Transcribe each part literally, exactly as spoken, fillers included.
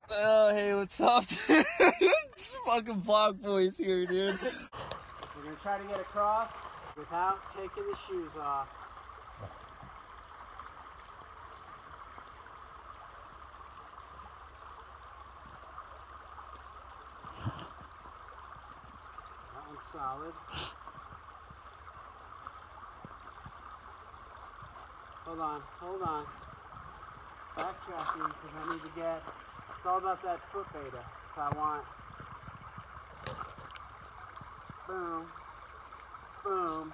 Oh, hey, what's up, dude? It's fucking Block Boys here, dude. We're gonna try to get across without taking the shoes off. That one's solid. Hold on, hold on. Backtracking because I need to get, it's all about that foot beta. So I want, boom, boom,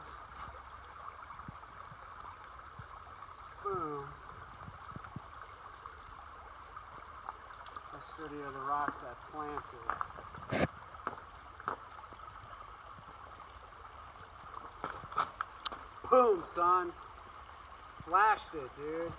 boom. How sturdy are the rocks that's planted? Boom, son. Flashed it, dude.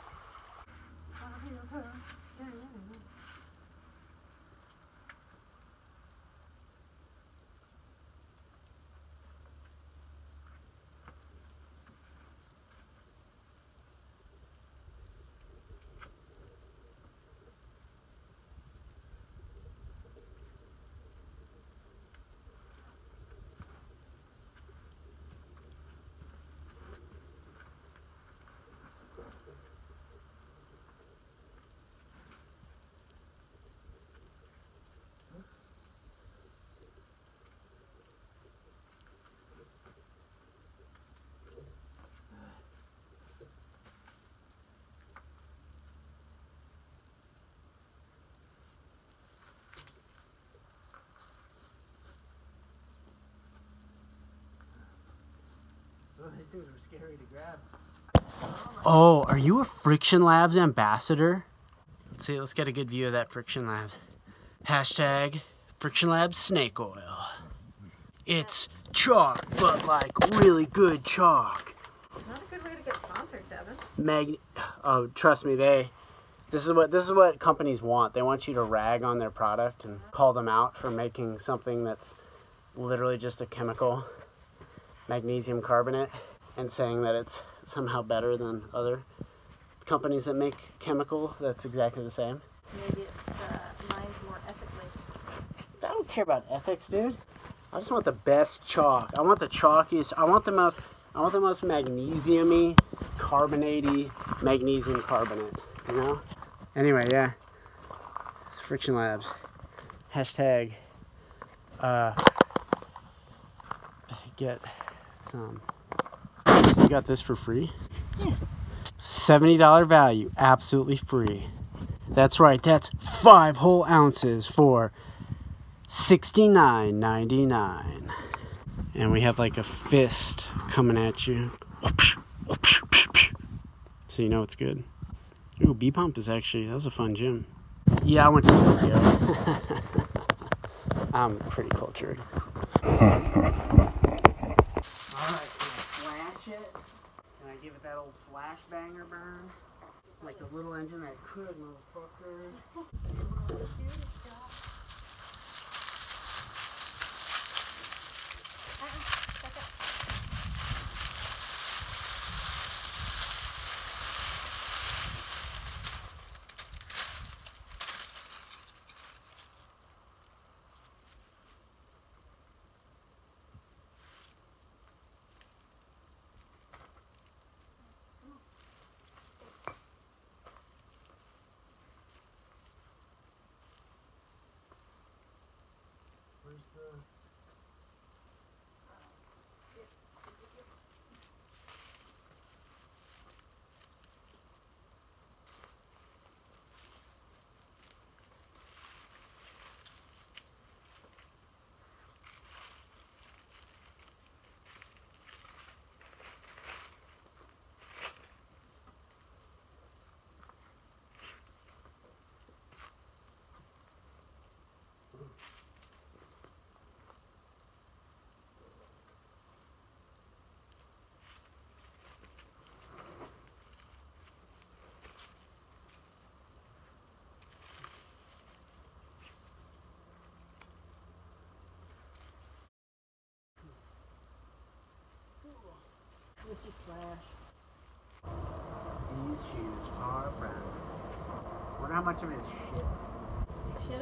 These things are scary to grab. Oh, are you a Friction Labs ambassador? Let's see, let's get a good view of that Friction Labs. Hashtag Friction Labs snake oil. It's chalk, but like really good chalk. Not a good way to get sponsored, Devin. Mag oh, trust me, they this is what this is what companies want. They want you to rag on their product and call them out for making something that's literally just a chemical, magnesium carbonate, and saying that it's somehow better than other companies that make chemical that's exactly the same. Maybe it's uh, mined more ethically. I don't care about ethics, dude. I just want the best chalk. I want the chalkiest. I want the most. I want the most magnesium-y, carbonate-y magnesium carbonate. You know. Anyway, yeah. It's Friction Labs. Hashtag. Uh. Get some. So you got this for free? Yeah. seventy dollar value, absolutely free. That's right, that's five whole ounces for sixty-nine ninety-nine. And we have like a fist coming at you. So you know it's good. Ooh, B-Pump is actually, that was a fun gym. Yeah, I went to Tokyo. I'm pretty cultured. Alright, flash it. Can I give it that old flash banger burn? Like the little engine that could, motherfucker. Where's the... Flash. These shoes are brown. Wonder how much of it is shit.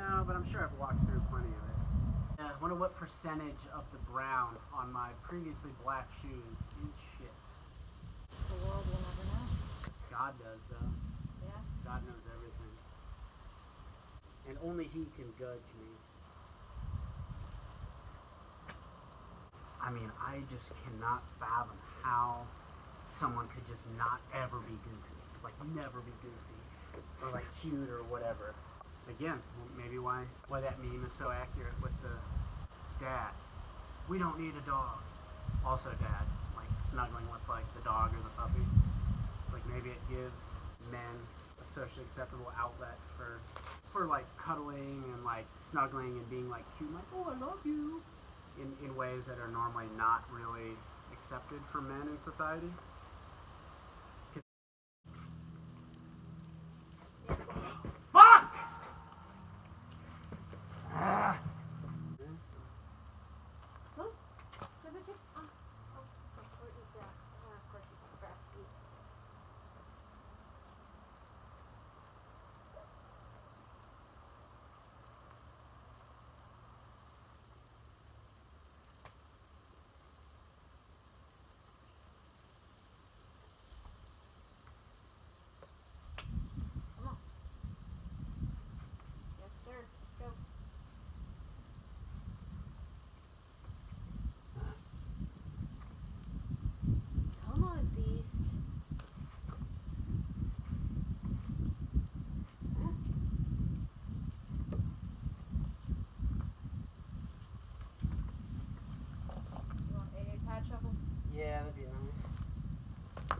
No, but I'm sure I've walked through plenty of it. Yeah, I wonder what percentage of the brown on my previously black shoes is shit. The world will never know. God does, though. Yeah. God knows everything. And only He can judge me. I mean, I just cannot fathom how someone could just not ever be goofy. Like, never be goofy. Or, like, cute or whatever. Again, maybe why, why that meme is so accurate with the dad. We don't need a dog. Also dad, like, snuggling with, like, the dog or the puppy. Like, maybe it gives men a socially acceptable outlet for, for like, cuddling and, like, snuggling and being, like, cute, like, oh, I love you. In, in ways that are normally not really accepted for men in society. Fuck! Ah. Huh? Did they just, oh, oh, or eat grass. Oh, of course you eat grass. Eat. Come on. Yes, sir. Let's go. Come on, beast. You want a pad shuffle? Yeah, that'd be nice.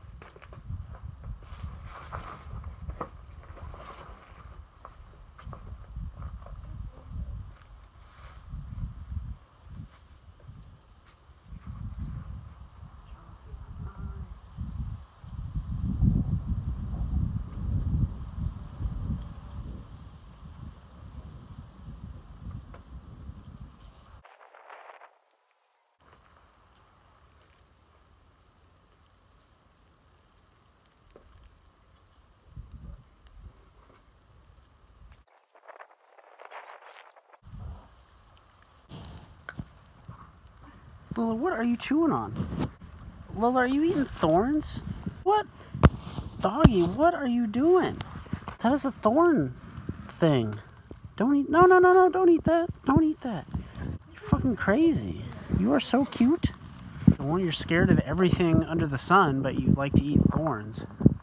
Lola, what are you chewing on? Lola, are you eating thorns? What? Doggy, what are you doing? That is a thorn thing. Don't eat, no, no, no, no, don't eat that. Don't eat that. You're fucking crazy. You are so cute. Well, you're scared of everything under the sun, but you like to eat thorns.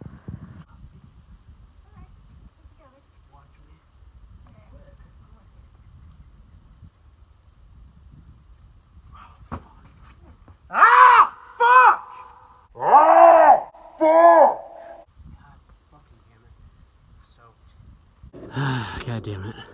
Ah! Fuck! Ah! Fuck! God fucking damn it. It's soaked. God damn it.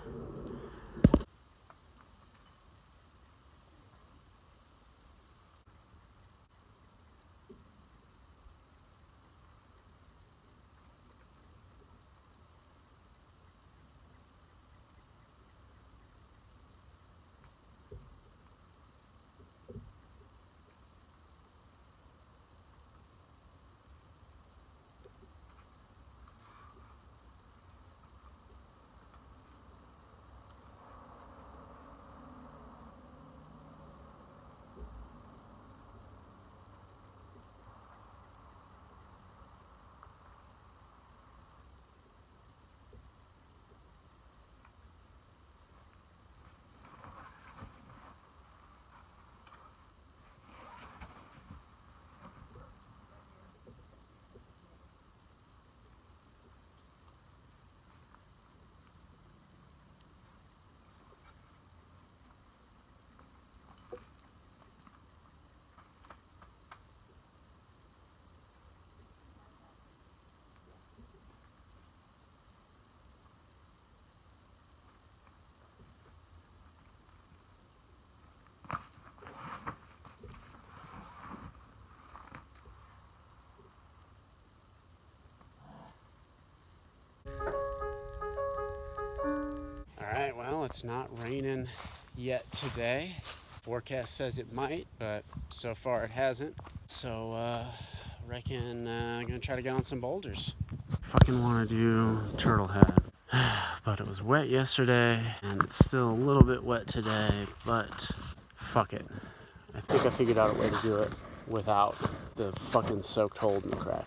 Alright, well, it's not raining yet today. Forecast says it might, but so far it hasn't. So, uh, I reckon uh, I'm gonna try to get on some boulders. Fucking wanna do turtle head. But But it was wet yesterday, and it's still a little bit wet today, but fuck it. I think I figured out a way to do it without the fucking soaked hole in the crack.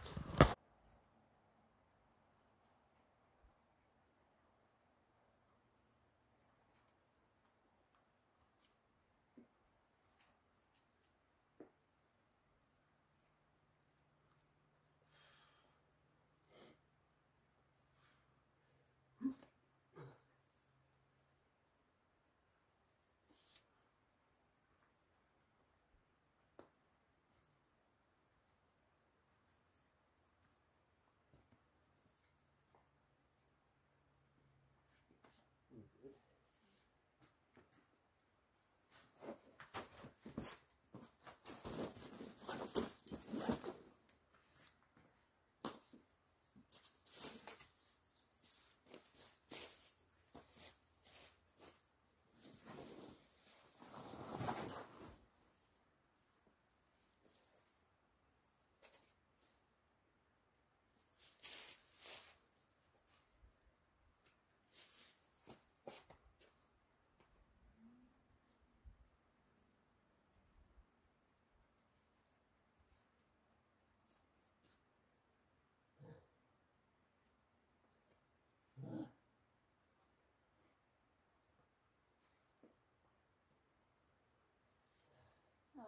Oh,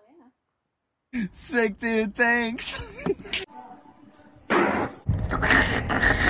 yeah. Sick, dude, thanks.